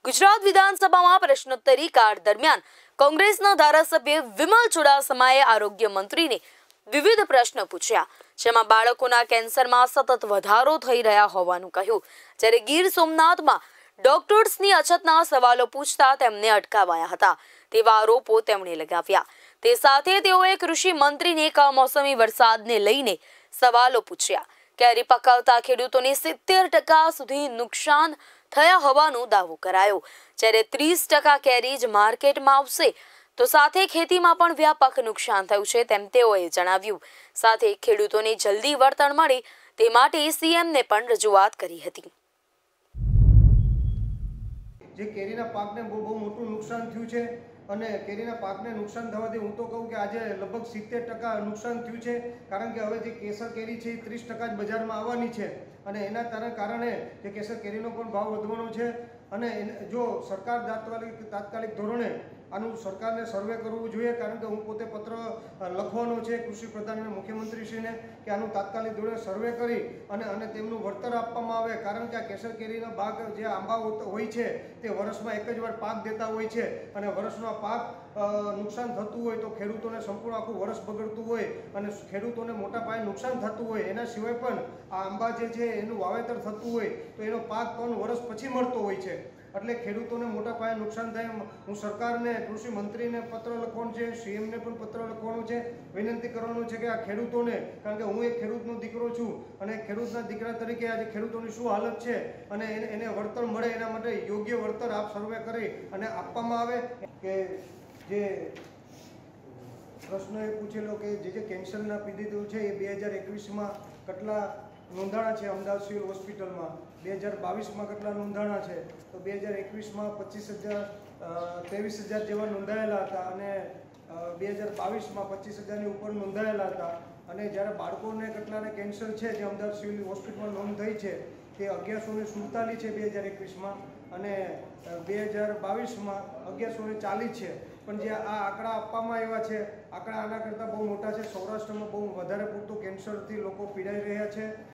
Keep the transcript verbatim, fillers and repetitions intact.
ગુજરાત વિધાનસભામાં પ્રશ્નોત્તરી કાળ દરમિયાન કોંગ્રેસના ધારાસભ્ય વિમલ ચુડાસમાએ આરોગ્ય મંત્રીને વિવિધ પ્રશ્નો પૂછ્યા, જેમાં બાળકોના કેન્સરમાં સતત વધારો થઈ રહ્યા હોવાનું કહ્યું, જ્યારે ગીર સોમનાથમાં ડોક્ટર્સની અછતના સવાલો પૂછતા તેમને અટકાવાયા હતા તેવા આરોપો તેમણે લગાવ્યા। તે સાથે તેઓએ કૃષિ મંત્રીને કમોસમી વરસાદને લઈને સવાલો પૂછ્યા। કેરી પકાવતા ખેડૂતોને સિત્તેર ટકા સુધી નુકસાન થયા હોવાનો દાવો કરાયો, જ્યારે ત્રીસ ટકા કેરી જ માર્કેટમાં આવશે તો સાથે ખેતીમાં પણ વ્યાપક નુકસાન થયું છે તેમ તેઓએ જણાવ્યું। સાથે ખેડૂતોને જલ્દી વળતર મળે તે માટે સીએમને પણ રજૂઆત કરી હતી। જે કેરીના પાકને બહુ બહુ મોટું નુકસાન થયું છે અને કેરીના પાકને નુકસાન થવાથી હું તો કહું કે આજે લગભગ સિત્તેર ટકા નુકસાન થયું છે, કારણ કે હવે જે કેસર કેરી છે એ ત્રીસ ટકા જ બજારમાં આવવાની છે અને એના કારણે જે કેસર કેરીનો પણ ભાવ વધવાનો છે અને જો સરકાર તાત્કાલિક તાત્કાલિક ધોરણે આનું સરકારને સર્વે કરવું જોઈએ, કારણ કે હું પોતે પત્ર લખવાનો છે કૃષિ પ્રધાન અને મુખ્યમંત્રીશ્રીને કે આનું તાત્કાલિક ધોરણે સર્વે કરી અને અને તેમનું વળતર આપવામાં આવે, કારણ કે આ કેસર કેરીના ભાગ જે આંબા હોય છે તે વર્ષમાં એક જ વાર પાક દેતા હોય છે અને વર્ષનો પાક નુકસાન થતું હોય તો ખેડૂતોને સંપૂર્ણ આખું વર્ષ બગડતું હોય અને ખેડૂતોને મોટા પાયે નુકસાન થતું હોય, એના સિવાય પણ આ આંબા જે છે એનું વાવેતર થતું હોય તો એનો પાક ત્રણ વર્ષ પછી મળતો હોય છે, એટલે ખેડૂતોને મોટા પાયે નુકસાન થાય। હું સરકારને કૃષિ મંત્રીને પત્ર લખવાનું છે, સીએમને પણ પત્ર લખવાનું છે, વિનંતી કરવાનું છે કે આ ખેડૂતોને, કારણ કે હું એક ખેડૂતનો દીકરો છું અને ખેડૂતના દીકરા તરીકે આજે ખેડૂતોની શું હાલત છે અને એને એને વળતર મળે એના માટે યોગ્ય વળતર આપ સર્વે કરી અને આપવામાં આવે। કે જે પ્રશ્ન એ પૂછેલો કે જે જે કેન્સરના પીડિતો છે એ બે હજાર એકવીસમાં કેટલા નોંધાણા છે અમદાવાદ સિવિલ હોસ્પિટલમાં, બે હજાર બાવીસમાં કેટલા નોંધાણા છે તો બે હજાર એકવીસમાં પચીસ હજાર ત્રેવીસ હજાર જેવા નોંધાયેલા હતા અને બે હજાર બાવીસમાં પચીસ હજારની ઉપર નોંધાયેલા હતા અને જ્યારે બાળકોને કેટલાને કેન્સર છે જે અમદાવાદ સિવિલ હોસ્પિટલમાં નોંધ થઈ છે તે અગિયારસો ને સુડતાલીસ છે બે હજાર એકવીસમાં અને બે હજાર બાવીસમાં અગિયારસો ને ચાલીસ છે, પણ જે આ આંકડા આપવામાં આવ્યા છે આંકડા આના કરતાં બહુ મોટા છે। સૌરાષ્ટ્રમાં બહુ વધારે પૂરતું કેન્સરથી લોકો પીડાઈ રહ્યા છે।